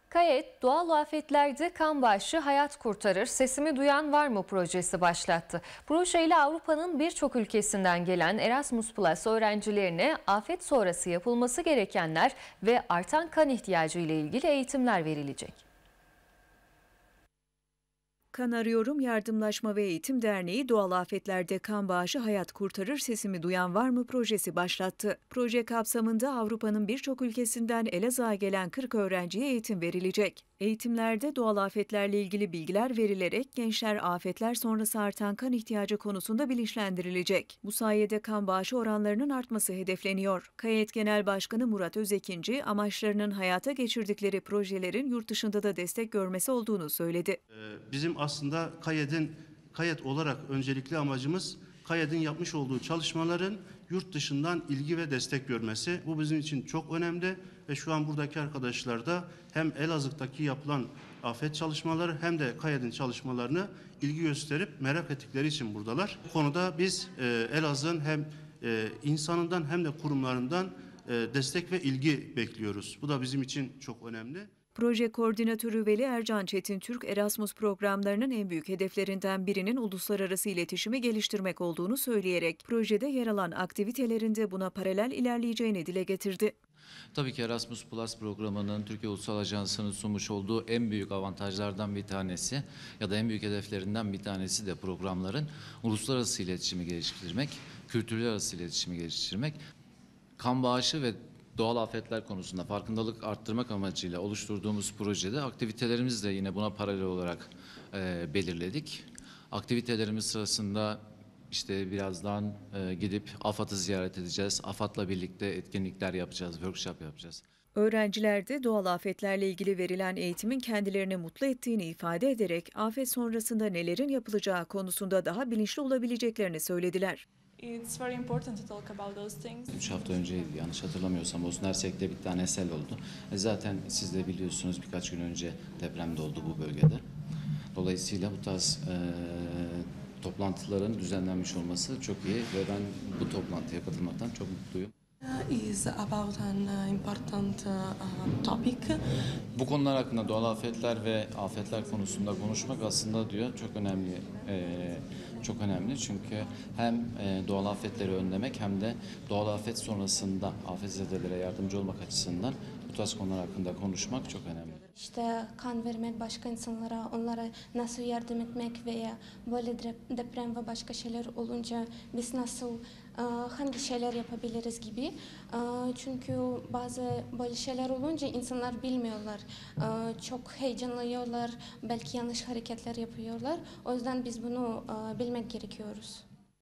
KAYET, doğal afetlerde kan bağışı hayat kurtarır, sesimi duyan var mı projesi başlattı. Projeyle Avrupa'nın birçok ülkesinden gelen Erasmus Plus öğrencilerine afet sonrası yapılması gerekenler ve artan kan ihtiyacı ile ilgili eğitimler verilecek. Kan Arıyorum Yardımlaşma ve Eğitim Derneği doğal afetlerde kan bağışı hayat kurtarır sesimi duyan var mı projesi başlattı. Proje kapsamında Avrupa'nın birçok ülkesinden Elazığ'a gelen 40 öğrenciye eğitim verilecek. Eğitimlerde doğal afetlerle ilgili bilgiler verilerek gençler afetler sonrası artan kan ihtiyacı konusunda bilinçlendirilecek. Bu sayede kan bağışı oranlarının artması hedefleniyor. KAYET Genel Başkanı Murat Özekinci, amaçlarının hayata geçirdikleri projelerin yurt dışında da destek görmesi olduğunu söyledi. Bizim aslında KAYET olarak öncelikli amacımız KAYET'in yapmış olduğu çalışmaların yurt dışından ilgi ve destek görmesi. Bu bizim için çok önemli ve şu an buradaki arkadaşlar da hem Elazığ'daki yapılan afet çalışmaları hem de KAYET'in çalışmalarını ilgi gösterip merak ettikleri için buradalar. Bu konuda biz Elazığ'ın hem insanından hem de kurumlarından destek ve ilgi bekliyoruz. Bu da bizim için çok önemli. Proje koordinatörü Veli Ercan Çetintürk, Erasmus programlarının en büyük hedeflerinden birinin uluslararası iletişimi geliştirmek olduğunu söyleyerek projede yer alan aktivitelerinde buna paralel ilerleyeceğini dile getirdi. Tabii ki Erasmus Plus programının Türkiye Ulusal Ajansı'nın sunmuş olduğu en büyük avantajlardan bir tanesi ya da en büyük hedeflerinden bir tanesi de programların uluslararası iletişimi geliştirmek, kültürler arası iletişimi geliştirmek, kan bağışı ve doğal afetler konusunda farkındalık arttırmak amacıyla oluşturduğumuz projede aktivitelerimizi de yine buna paralel olarak belirledik. Aktivitelerimiz sırasında işte birazdan gidip AFAD'ı ziyaret edeceğiz. AFAD'la birlikte etkinlikler yapacağız, workshop yapacağız. Öğrenciler de doğal afetlerle ilgili verilen eğitimin kendilerini mutlu ettiğini ifade ederek afet sonrasında nelerin yapılacağı konusunda daha bilinçli olabileceklerini söylediler. It's very important to talk about those things. 3 hafta önceydi yanlış hatırlamıyorsam Bosna-Hersek'te bir tane sel oldu. Zaten siz de biliyorsunuz birkaç gün önce deprem de oldu bu bölgede. Dolayısıyla bu tarz toplantıların düzenlenmiş olması çok iyi ve ben bu toplantıya katılmaktan çok mutluyum. Is about an important topic. Bu konular hakkında doğal afetler ve afetler konusunda konuşmak aslında çok önemli. Çok önemli çünkü hem doğal afetleri önlemek hem de doğal afet sonrasında afetzedelere yardımcı olmak açısından bu tarz konular hakkında konuşmak çok önemli. İşte kan vermek başka insanlara, onlara nasıl yardım etmek veya böyle deprem ve başka şeyler olunca biz nasıl hangi şeyler yapabiliriz gibi. Çünkü bazı böyle şeyler olunca insanlar bilmiyorlar. Çok heyecanlanıyorlar, belki yanlış hareketler yapıyorlar. O yüzden biz bunu bilmek gerekiyoruz.